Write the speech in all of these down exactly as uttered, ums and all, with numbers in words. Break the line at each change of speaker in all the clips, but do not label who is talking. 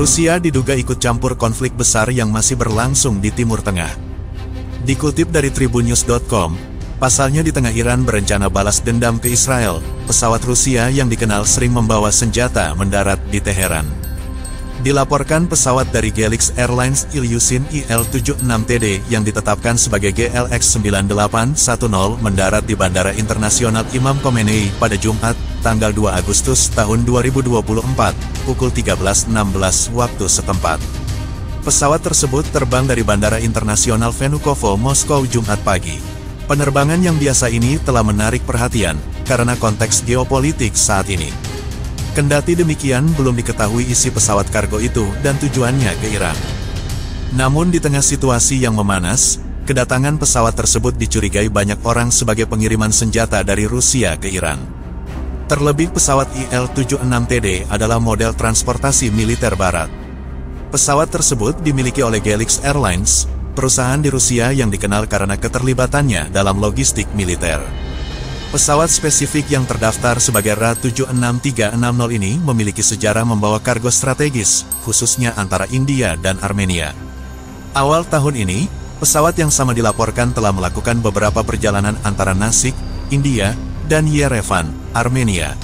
Rusia diduga ikut campur konflik besar yang masih berlangsung di Timur Tengah. Dikutip dari tribunnews dot com, pasalnya di tengah Iran berencana balas dendam ke Israel, pesawat Rusia yang dikenal sering membawa senjata mendarat di Teheran. Dilaporkan pesawat dari Gelix Airlines Ilyushin I L tujuh enam T D yang ditetapkan sebagai G L X sembilan delapan satu nol mendarat di Bandara Internasional Imam Khomeini pada Jumat, tanggal dua Agustus tahun dua ribu dua puluh empat, pukul tiga belas enam belas waktu setempat. Pesawat tersebut terbang dari Bandara Internasional Vnukovo, Moskow Jumat pagi. Penerbangan yang biasa ini telah menarik perhatian, karena konteks geopolitik saat ini. Kendati demikian, belum diketahui isi pesawat kargo itu dan tujuannya ke Iran. Namun di tengah situasi yang memanas, kedatangan pesawat tersebut dicurigai banyak orang sebagai pengiriman senjata dari Rusia ke Iran. Terlebih pesawat I L tujuh enam T D adalah model transportasi militer barat. Pesawat tersebut dimiliki oleh Gelix Airlines, perusahaan di Rusia yang dikenal karena keterlibatannya dalam logistik militer. Pesawat spesifik yang terdaftar sebagai R A tujuh enam tiga enam nol ini memiliki sejarah membawa kargo strategis, khususnya antara India dan Armenia. Awal tahun ini, pesawat yang sama dilaporkan telah melakukan beberapa perjalanan antara Nasik, India, dan Yerevan, Armenia.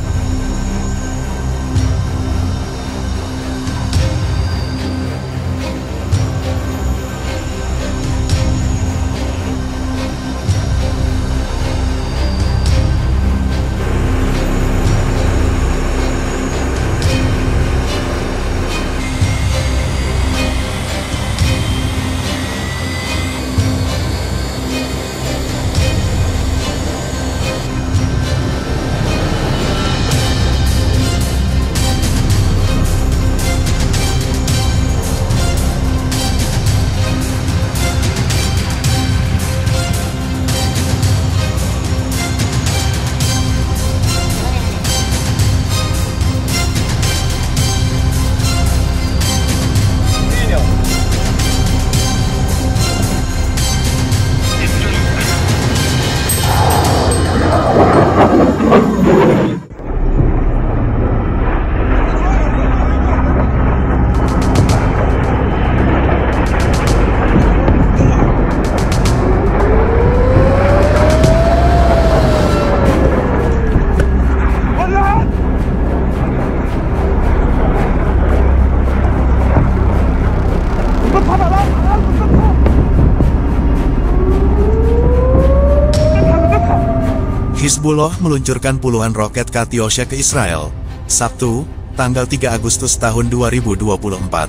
Hizbullah meluncurkan puluhan roket Katyusha ke Israel, Sabtu, tanggal tiga Agustus tahun dua ribu dua puluh empat.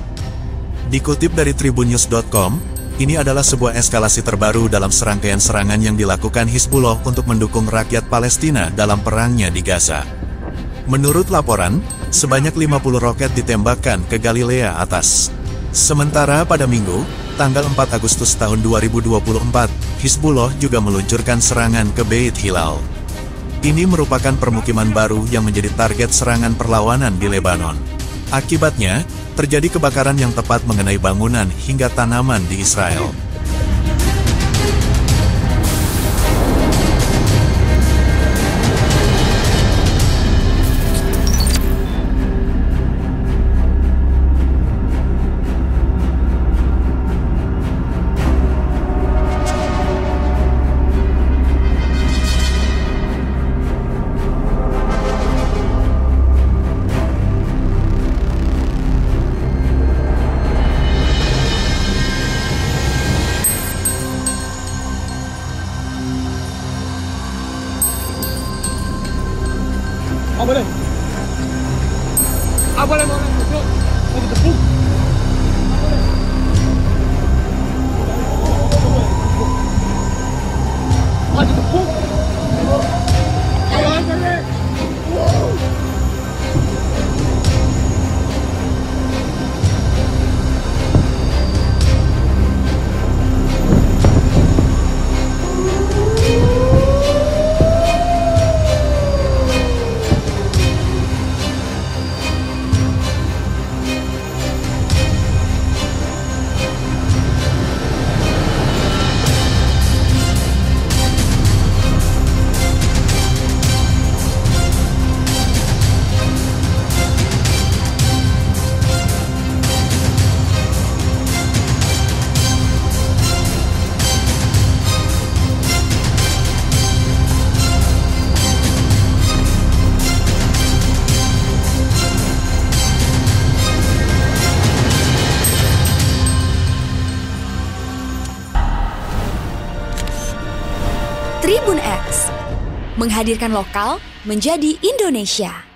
Dikutip dari tribunnews dot com, ini adalah sebuah eskalasi terbaru dalam serangkaian serangan yang dilakukan Hizbullah untuk mendukung rakyat Palestina dalam perangnya di Gaza. Menurut laporan, sebanyak lima puluh roket ditembakkan ke Galilea atas. Sementara pada Minggu, tanggal empat Agustus tahun dua ribu dua puluh empat, Hizbullah juga meluncurkan serangan ke Beit Hilal. Ini merupakan permukiman baru yang menjadi target serangan perlawanan di Lebanon. Akibatnya, terjadi kebakaran yang tepat mengenai bangunan hingga tanaman di Israel.
menghadirkan lokal menjadi Indonesia.